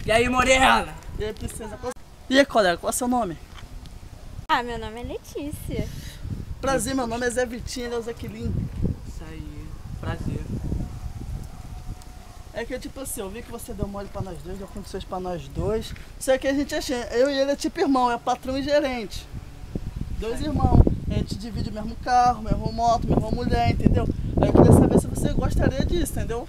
E aí, morena? E aí, princesa? E aí, colega, qual é o seu nome? Ah, meu nome é Letícia. Prazer, meu nome é Zé Vitinho, ele é o Zequilin. Isso aí, prazer. É que tipo assim, eu vi que você deu mole pra nós dois, deu condições pra nós dois. Só que a gente eu e ele é tipo irmão, é patrão e gerente. Dois irmãos. A gente divide o mesmo carro, mesma moto, mesma mulher, entendeu? Aí eu queria saber se você gostaria disso, entendeu?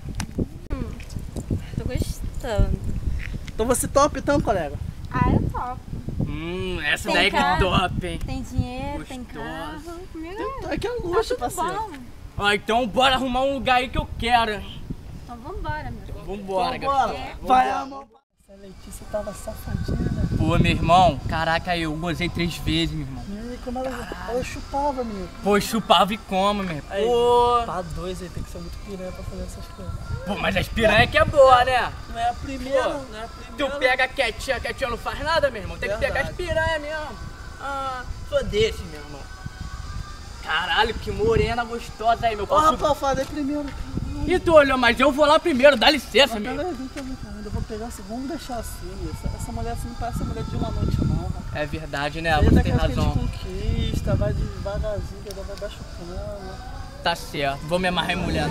Tô gostando. Então você top então, colega? Ah, eu topo. Essa Tem daí que é carro? top, hein? Tem dinheiro, Gostoso. tem carro. Comigo Então é que é luxo, tá tudo parceiro. bom. Ó, então bora arrumar um lugar aí que eu quero. Então vambora, meu. Vambora, Então, bora. galera. Vai, amor. Essa Letícia tava safadinha, né? Pô, meu irmão, caraca, eu gozei 3 vezes, meu irmão. E como ela chupava, menino. Pô, chupava e como, meu irmão. Aí, Pô, pra dois aí tem que ser muito piranha pra fazer essas coisas. pô, mas as piranha que é boa, né? Não é a primeira, Pô, não é a primeira. Tu pega quietinha, quietinha não faz nada, meu irmão. Tem que pegar as piranha mesmo. Ah, sou desse, meu irmão. Caralho, que morena gostosa aí, meu Ó, pau. rapaz, eu falei primeiro. E tu olhou, mas eu vou lá primeiro, dá licença, meu. Peraí, vem cá, eu vou pegar assim, vamos deixar assim. Essa mulher assim não parece mulher de uma noite, não, rapaz. É verdade, né? Ele Você é tem daquelas que a razão. gente conquista, vai devagarzinho, que ela vai machucando. Tá certo, vou me amarrar em mulher.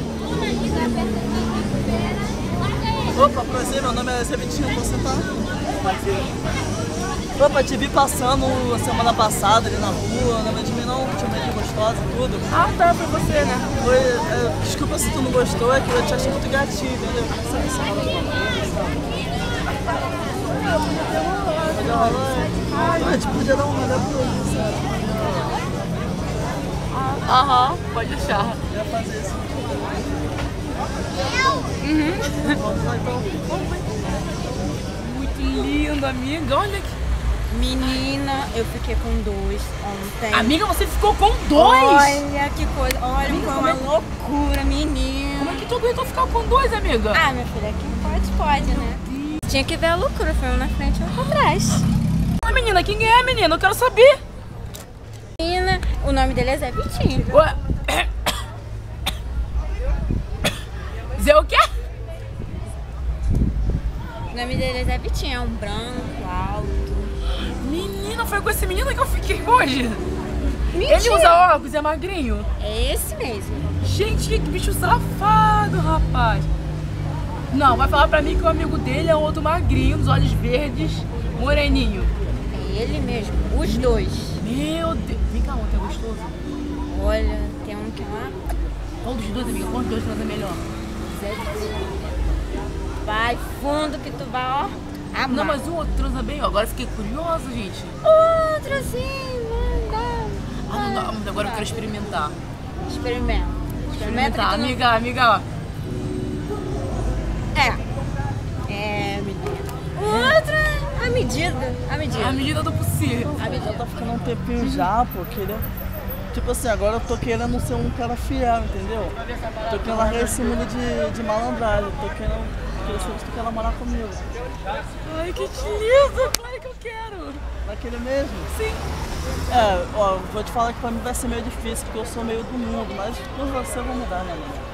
Opa, prazer, meu nome é Zé Vitinho, você tá? Opa, te vi passando a semana passada ali na rua, não lembra de mim não? Tinha meio gostosa e tudo. Ah, tá, foi você, né? Desculpa se tu não gostou, é que eu te achei muito gatinho, entendeu? A gente podia dar um rolê pro outro, sério. Aham, pode deixar. Eu ia fazer isso. Vamos lá então. Muito lindo, amiga. Olha que... Menina, eu fiquei com 2 ontem. Amiga, você ficou com 2? Olha que coisa. Olha, Amiga, foi como uma loucura, menina. Como é que tu aguentou ficar com 2, amiga? Ah, minha filha, quem pode, né? Tinha que ver a loucura. Foi um na frente e outro atrás. Oi, menina, quem é, menina? Eu quero saber. Menina, o nome dele é Zé Vitinho. Ué? Zé o quê? O nome dele é Zé Vitinho, é um branco, alto. Menina, foi com esse menino que eu fiquei hoje. Mentira. Ele usa óculos, é magrinho. É esse mesmo. Gente, que bicho safado, rapaz. Não, vai falar pra mim que o amigo dele é outro magrinho, dos olhos verdes, moreninho. É ele mesmo, os dois. Meu Deus. Vem cá, ontem é gostoso. Olha, tem um que é lá. Qual dos dois, amiga? Qual dos dois é melhor? Zé Vitinho. Vai fundo que tu vai, ó. Amar. Não, mas o outro transa bem, ó. Agora eu fiquei curioso, gente. Outro assim, manda. Ah, não dá, mas agora eu quero experimentar. Experimenta. Experimenta que tu não... Amiga, ó. É, menina. Outra, a medida. A medida do possível. Já tá ficando um tempinho já, pô, querendo. Tipo assim, agora eu tô querendo ser um cara fiel, entendeu? Tô querendo largar esse mundo de malandragem, tô querendo saber se tu quer namorar comigo. Ai, que lindo! Claro que eu quero! Daquele mesmo? Sim! É, ó, vou te falar que pra mim vai ser meio difícil, porque eu sou meio do mundo, mas por você eu vou mudar, né, mano?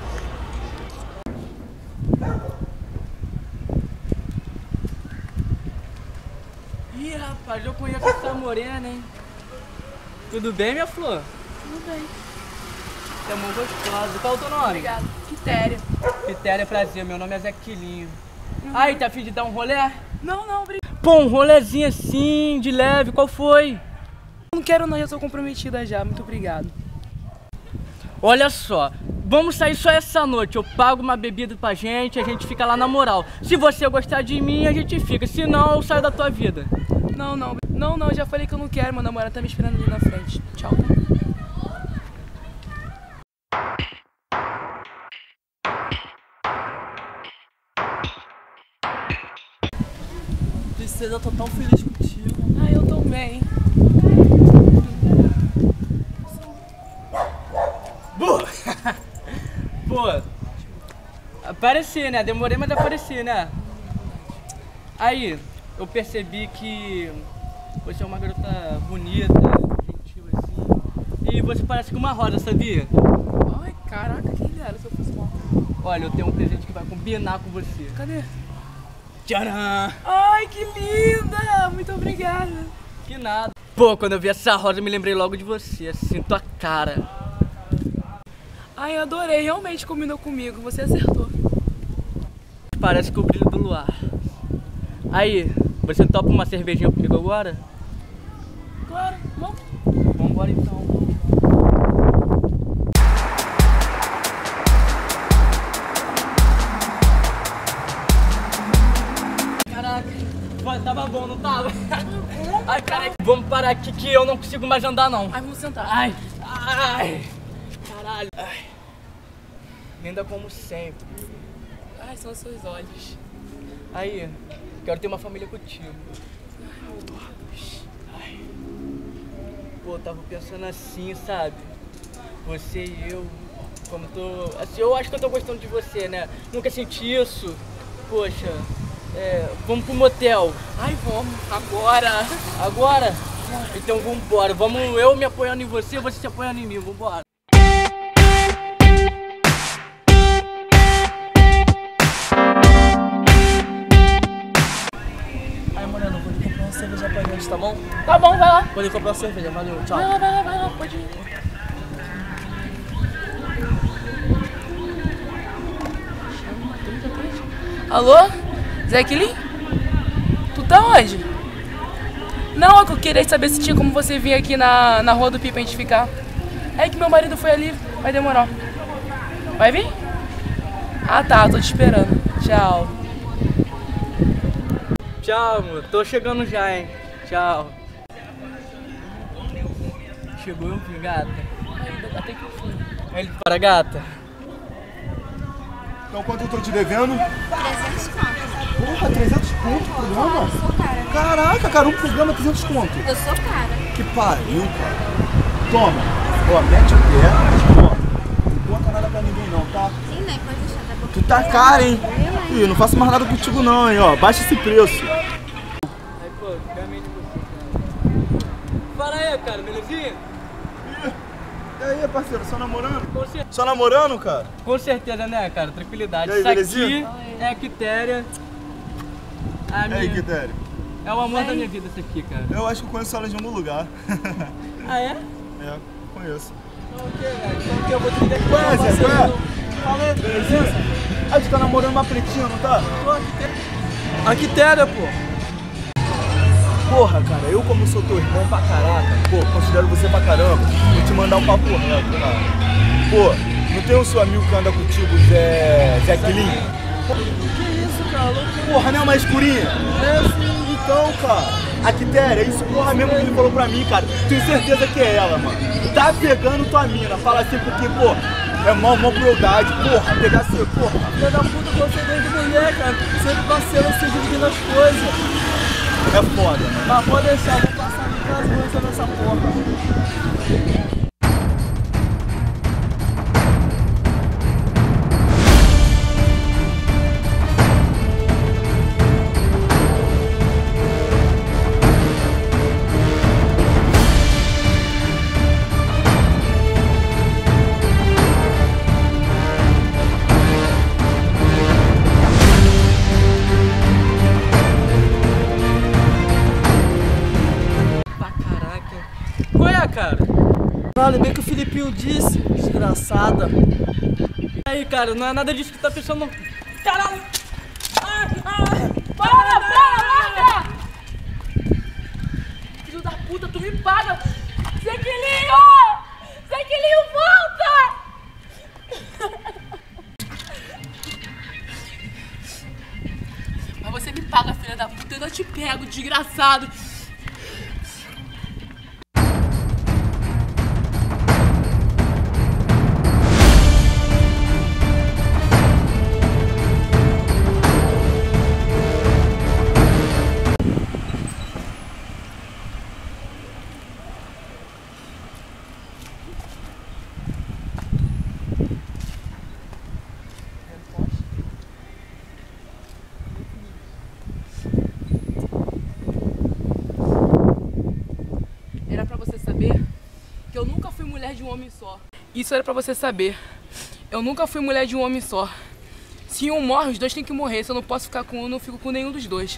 Ih, rapaz, eu conheço essa morena, hein? Tudo bem, minha flor? Tudo bem. Você é muito gostosa. Qual é o teu nome? Obrigada. Quitéria. Quitéria, prazer. Meu nome é Zequilinho. Aí, tá afim de dar um rolê? Não, obrigado. Pô, um rolezinho assim, de leve, qual foi? Não quero não, já tô comprometida já. Muito obrigado. Olha só, vamos sair só essa noite. Eu pago uma bebida pra gente, a gente fica lá na moral. Se você gostar de mim, a gente fica. Se não, eu saio da tua vida. Não, já falei que eu não quero. Meu namorado tá me esperando ali na frente. Tchau. Princesa, eu tô tão feliz contigo. Ah, eu também. Pô, apareci, né? Demorei, mas apareci, né? Aí, eu percebi que você é uma garota bonita, gentil assim. E você parece com uma rosa, sabia? Ai, caraca, quem dera se eu fosse uma... Olha, eu tenho um presente que vai combinar com você. Cadê? Tcharam! Ai, que linda! Muito obrigada. Que nada. Pô, quando eu vi essa rosa eu me lembrei logo de você, sinto a cara. Ai, eu adorei, realmente combinou comigo, você acertou. Parece que o brilho do luar. Aí, você topa uma cervejinha comigo agora? Claro, vamos. Vambora então. Caraca, tava bom, não tava? Ai, caraca, vamos parar aqui que eu não consigo mais andar não. Ai, vamos sentar. Ai, ai, caralho. Ai. Linda como sempre. Ai, são os seus olhos. Aí, quero ter uma família contigo. Ai. Pô, tava pensando assim, sabe? Você e eu, como tô... Assim, eu acho que eu tô gostando de você, né? Nunca senti isso. Poxa, vamos pro motel. Ai, vamos, agora. Agora? Então vambora. Vamos, eu me apoiando em você, você se apoiando em mim. Vambora. Aí, Moreno, vou lhe comprar uma cerveja pra gente, tá bom? Tá bom, vai lá. Vou lhe comprar uma cerveja, valeu, tchau. Vai lá, pode ir. Alô? Zequilin? Tu tá onde? Não, é que eu queria saber se tinha como você vir aqui na rua do Pi pra gente ficar. É que meu marido foi ali, vai demorar. Vai vir? Ah tá, tô te esperando. Tchau. Tchau, amor. Tô chegando já, hein? Tchau. Chegou eu, gata. Até que eu fui. Ele para, gata. Então quanto eu tô te devendo? 300 conto. Porra, 300 conto o programa? Eu sou cara. Caraca, cara, um programa 300 conto. Eu sou cara. Que pariu, cara. Toma, ó, mete o pé, ó. Não conta nada pra ninguém não, tá? Sim, né? Pode deixar, tá bom? Tu tá cara, hein? Ih, não faço mais nada contigo não, hein, ó. Baixa esse preço. Aí, pô, realmente você, cara. Fala aí, cara, belezinha? E aí, parceiro, só namorando? Com, Só namorando, cara? com certeza, né, cara? Tranquilidade. E aí, Isso aqui belezinha? é a Quitéria. A E aí, minha... Quitério? É o amor da minha vida, isso aqui, cara. Eu acho que eu conheço ela de algum lugar. Ah, é? É, conheço. Ok, velho. Então que eu vou te ligar aqui. Conhece, conhece? Fala aí, Belezinha? Ah, tu tá namorando uma pretinha, não tá? A Quitéria, pô. Porra, cara, eu como sou teu irmão pra caraca, pô, considero você pra caramba, vou te mandar um papo reto, cara. Pô, não tem um seu amigo que anda contigo, Zequilin? Que isso, cara? Loucura. Porra, não é uma escurinha? É sim. Então, cara, a Quitéria, é isso porra mesmo que ele falou pra mim, cara. Tenho certeza que é ela, mano. Tá pegando tua mina, fala assim porque, pô, é mó crueldade, porra, pegar seu, porra. Filha da puta, você desde mulher, cara. Sempre parceiro se dividindo as coisas. É foda, mano. Mas pode deixar, vou passar em casa e vou resolver essa porra. Qual é, cara? Vale, bem que o Filipinho disse, desgraçada. E aí, cara, não é nada disso que tá pensando, não. Caralho! Para! Filho da puta, tu me paga! Zequilinho! Zequilinho, volta! Mas você me paga, filha da puta, eu ainda te pego, desgraçado! Era pra você saber que eu nunca fui mulher de um homem só. Isso era pra você saber. Eu nunca fui mulher de um homem só. Se um morre, os dois têm que morrer. Se eu não posso ficar com um, eu não fico com nenhum dos dois.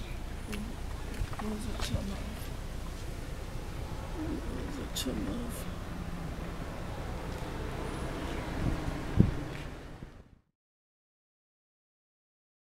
Eu te amava.